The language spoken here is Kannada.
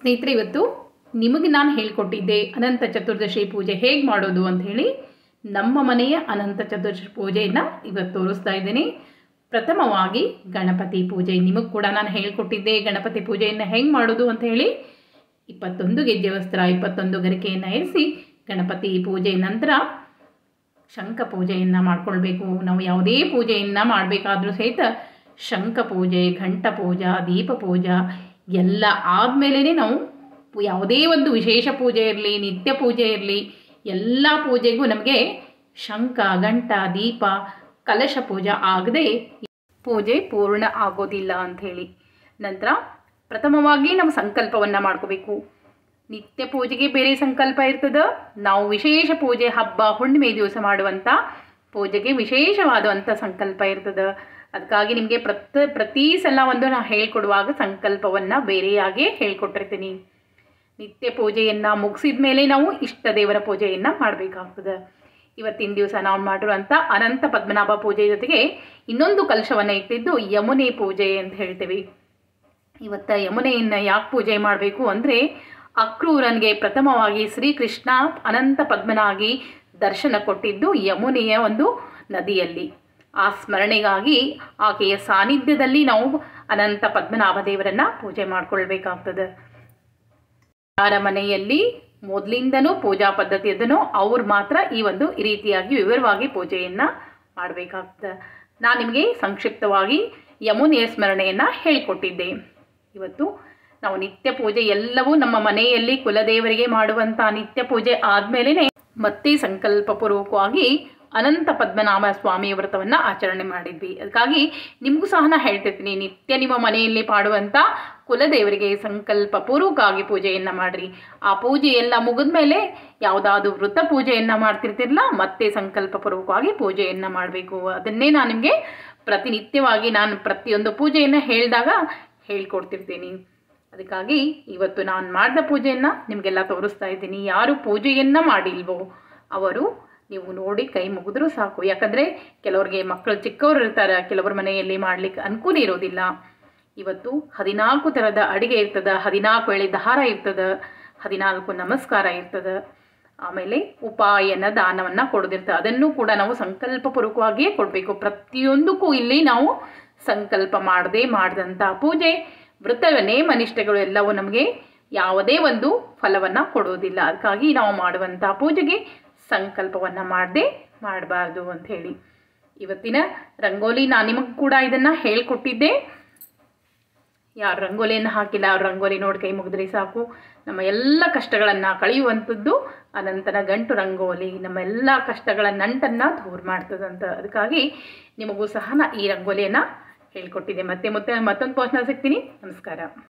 ಸ್ನೇಹಿತರೆ, ಇವತ್ತು ನಿಮಗೆ ನಾನು ಹೇಳಿಕೊಟ್ಟಿದ್ದೆ ಅನಂತ ಚತುರ್ದಶಿ ಪೂಜೆ ಹೇಗೆ ಮಾಡೋದು ಅಂತ ಹೇಳಿ. ನಮ್ಮ ಮನೆಯ ಅನಂತ ಚತುರ್ದಶಿ ಪೂಜೆಯನ್ನು ಇವತ್ತು ತೋರಿಸ್ತಾ ಇದ್ದೀನಿ. ಪ್ರಥಮವಾಗಿ ಗಣಪತಿ ಪೂಜೆ ನಿಮಗೆ ಕೂಡ ನಾನು ಹೇಳಿಕೊಟ್ಟಿದ್ದೆ. ಗಣಪತಿ ಪೂಜೆಯನ್ನು ಹೆಂಗೆ ಮಾಡೋದು ಅಂತ ಹೇಳಿ 21 ಗೆಜ್ಜೆ ವಸ್ತ್ರ 21 ಗರಿಕೆಯನ್ನು ಇರಿಸಿ ಗಣಪತಿ ಪೂಜೆ ನಂತರ ಶಂಖ ಪೂಜೆಯನ್ನು ಮಾಡ್ಕೊಳ್ಬೇಕು. ನಾವು ಯಾವುದೇ ಪೂಜೆಯನ್ನು ಮಾಡಬೇಕಾದ್ರೂ ಸಹಿತ ಶಂಖ ಪೂಜೆ, ಘಂಟ ಪೂಜಾ, ದೀಪ ಪೂಜಾ ಎಲ್ಲ ಆದಮೇಲೆ ನಾವು ಯಾವುದೇ ಒಂದು ವಿಶೇಷ ಪೂಜೆ ಇರಲಿ, ನಿತ್ಯ ಪೂಜೆ ಇರಲಿ, ಎಲ್ಲ ಪೂಜೆಗೂ ನಮಗೆ ಶಂಖ, ಘಂಟ, ದೀಪ, ಕಲಶ ಪೂಜೆ ಆಗದೆ ಪೂಜೆ ಪೂರ್ಣ ಆಗೋದಿಲ್ಲ ಅಂಥೇಳಿ. ನಂತರ ಪ್ರಥಮವಾಗಿ ನಾವು ಸಂಕಲ್ಪವನ್ನು ಮಾಡ್ಕೋಬೇಕು. ನಿತ್ಯ ಪೂಜೆಗೆ ಬೇರೆ ಸಂಕಲ್ಪ ಇರ್ತದೆ. ನಾವು ವಿಶೇಷ ಪೂಜೆ, ಹಬ್ಬ, ಹುಣ್ಣಿಮೆ ದಿವಸ ಮಾಡುವಂಥ ಪೂಜೆಗೆ ವಿಶೇಷವಾದಂಥ ಸಂಕಲ್ಪ ಇರ್ತದೆ. ಅದಕ್ಕಾಗಿ ನಿಮಗೆ ಪ್ರತಿ ಸಲ ಒಂದು ನಾನು ಹೇಳ್ಕೊಡುವಾಗ ಸಂಕಲ್ಪವನ್ನು ಬೇರೆಯಾಗಿ ಹೇಳ್ಕೊಟ್ಟಿರ್ತೀನಿ. ನಿತ್ಯ ಪೂಜೆಯನ್ನು ಮುಗಿಸಿದ ಮೇಲೆ ನಾವು ಇಷ್ಟ ದೇವರ ಪೂಜೆಯನ್ನು ಮಾಡಬೇಕಾಗ್ತದೆ. ಇವತ್ತಿನ ದಿವಸ ನಾವು ಮಾಡಿರುವಂಥ ಅನಂತ ಪದ್ಮನಾಭ ಪೂಜೆ ಜೊತೆಗೆ ಇನ್ನೊಂದು ಕಲಶವನ್ನು ಇಟ್ಟಿದ್ದು ಯಮುನೆ ಪೂಜೆ ಅಂತ ಹೇಳ್ತೀವಿ. ಇವತ್ತು ಯಮುನೆಯನ್ನು ಯಾಕೆ ಪೂಜೆ ಮಾಡಬೇಕು ಅಂದರೆ, ಅಕ್ರೂರನಿಗೆ ಪ್ರಥಮವಾಗಿ ಶ್ರೀಕೃಷ್ಣ ಅನಂತ ಪದ್ಮನಾಗಿ ದರ್ಶನ ಕೊಟ್ಟಿದ್ದು ಯಮುನೆಯ ಒಂದು ನದಿಯಲ್ಲಿ. ಆ ಸ್ಮರಣೆಗಾಗಿ ಆಕೆಯ ಸಾನ್ನಿಧ್ಯದಲ್ಲಿ ನಾವು ಅನಂತ ಪದ್ಮನಾಭ ದೇವರನ್ನು ಪೂಜೆ ಮಾಡಿಕೊಳ್ಬೇಕಾಗ್ತದೆ. ಯಾರ ಮನೆಯಲ್ಲಿ ಮೊದಲಿಂದನೂ ಪೂಜಾ ಪದ್ಧತಿ ಅದನ್ನು ಅವ್ರು ಮಾತ್ರ ಈ ರೀತಿಯಾಗಿ ವಿವರವಾಗಿ ಪೂಜೆಯನ್ನು ಮಾಡಬೇಕಾಗ್ತದೆ. ನಾನು ನಿಮಗೆ ಸಂಕ್ಷಿಪ್ತವಾಗಿ ಯಮುನೆಯ ಸ್ಮರಣೆಯನ್ನು ಹೇಳಿಕೊಟ್ಟಿದ್ದೆ. ಇವತ್ತು ನಾವು ನಿತ್ಯ ಪೂಜೆ ಎಲ್ಲವೂ ನಮ್ಮ ಮನೆಯಲ್ಲಿ ಕುಲದೇವರಿಗೆ ಮಾಡುವಂಥ ನಿತ್ಯ ಪೂಜೆ ಆದಮೇಲೆ ಮತ್ತೆ ಸಂಕಲ್ಪಪೂರ್ವಕವಾಗಿ ಅನಂತ ಪದ್ಮನಾಭ ಸ್ವಾಮಿಯ ವ್ರತವನ್ನು ಆಚರಣೆ ಮಾಡಿದ್ವಿ. ಅದಕ್ಕಾಗಿ ನಿಮಗೂ ಸಹ ನಾನು ಹೇಳ್ತಿರ್ತೀನಿ, ನಿತ್ಯ ನಿಮ್ಮ ಮನೆಯಲ್ಲಿ ಮಾಡುವಂಥ ಕುಲದೇವರಿಗೆ ಸಂಕಲ್ಪಪೂರ್ವಕವಾಗಿ ಪೂಜೆಯನ್ನು ಮಾಡಿರಿ. ಆ ಪೂಜೆ ಎಲ್ಲ ಮುಗಿದ ಮೇಲೆ ಯಾವುದಾದ್ರೂ ವೃತ ಪೂಜೆಯನ್ನು ಮಾಡ್ತಿರ್ತಿರಲ್ಲ, ಮತ್ತೆ ಸಂಕಲ್ಪಪೂರ್ವಕವಾಗಿ ಪೂಜೆಯನ್ನು ಮಾಡಬೇಕು. ಅದನ್ನೇ ನಾನು ನಿಮಗೆ ಪ್ರತಿನಿತ್ಯವಾಗಿ ನಾನು ಪ್ರತಿಯೊಂದು ಪೂಜೆಯನ್ನು ಹೇಳಿದಾಗ ಹೇಳ್ಕೊಡ್ತಿರ್ತೀನಿ. ಅದಕ್ಕಾಗಿ ಇವತ್ತು ನಾನು ಮಾಡಿದ ಪೂಜೆಯನ್ನು ನಿಮಗೆಲ್ಲ ತೋರಿಸ್ತಾ ಇದ್ದೀನಿ. ಯಾರು ಪೂಜೆಯನ್ನು ಮಾಡಿಲ್ವೋ ಅವರು ನೀವು ನೋಡಿ ಕೈ ಮುಗಿದ್ರೂ ಸಾಕು. ಯಾಕಂದರೆ ಕೆಲವ್ರಿಗೆ ಮಕ್ಕಳು ಚಿಕ್ಕವರು ಇರ್ತಾರೆ, ಕೆಲವ್ರ ಮನೆಯಲ್ಲಿ ಮಾಡಲಿಕ್ಕೆ ಅನುಕೂಲ ಇರೋದಿಲ್ಲ. ಇವತ್ತು 14 ಥರದ ಅಡುಗೆ ಇರ್ತದೆ, 14 ವೇಳೆ ದಾರ ಇರ್ತದೆ, 14 ನಮಸ್ಕಾರ ಇರ್ತದೆ, ಆಮೇಲೆ ಉಪಾಯನ ದಾನವನ್ನು ಕೊಡೋದಿರ್ತದೆ. ಅದನ್ನು ಕೂಡ ನಾವು ಸಂಕಲ್ಪಪೂರ್ವಕವಾಗಿಯೇ ಕೊಡಬೇಕು. ಪ್ರತಿಯೊಂದಕ್ಕೂ ಇಲ್ಲಿ ನಾವು ಸಂಕಲ್ಪ ಮಾಡಿದಂಥ ಪೂಜೆ, ವ್ರತ, ನೇಮ ನಿಷ್ಠೆಗಳು ಎಲ್ಲವೂ ನಮಗೆ ಯಾವುದೇ ಒಂದು ಫಲವನ್ನು ಕೊಡೋದಿಲ್ಲ. ಅದಕ್ಕಾಗಿ ನಾವು ಮಾಡುವಂಥ ಪೂಜೆಗೆ ಸಂಕಲ್ಪವನ್ನು ಮಾಡಬಾರ್ದು ಅಂಥೇಳಿ ಇವತ್ತಿನ ರಂಗೋಲಿ ನಾನು ನಿಮಗೆ ಕೂಡ ಇದನ್ನು ಹೇಳ್ಕೊಟ್ಟಿದ್ದೆ. ಯಾರು ರಂಗೋಲಿಯನ್ನು ಹಾಕಿಲ್ಲ ಅವ್ರು ರಂಗೋಲಿ ನೋಡಿ ಕೈ ಮುಗಿದ್ರಿ ಸಾಕು. ನಮ್ಮ ಎಲ್ಲ ಕಷ್ಟಗಳನ್ನು ಕಳೆಯುವಂಥದ್ದು ಅನಂತನ ಗಂಟು ರಂಗೋಲಿ ನಮ್ಮ ಎಲ್ಲ ಕಷ್ಟಗಳ ನಂಟನ್ನು ದೂರ ಮಾಡ್ತದಂತ. ಅದಕ್ಕಾಗಿ ನಿಮಗೂ ಸಹ ಈ ರಂಗೋಲಿಯನ್ನು ಹೇಳ್ಕೊಟ್ಟಿದ್ದೆ. ಮತ್ತೆ ಮತ್ತೊಂದು ಪೋಸ್ಟ್ನಲ್ಲಿ ಸಿಗ್ತೀನಿ. ನಮಸ್ಕಾರ.